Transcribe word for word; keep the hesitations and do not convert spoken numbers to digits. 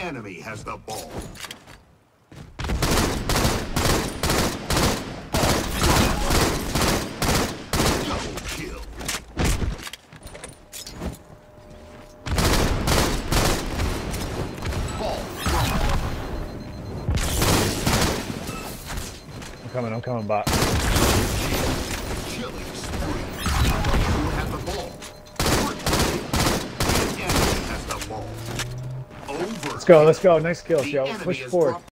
enemy has the ball. Double kill. Ball. I'm coming, I'm coming, bot. Killing spree. Who had the ball? The enemy has the ball. Over. Let's go, let's go. Nice kill, Joe. Push forward.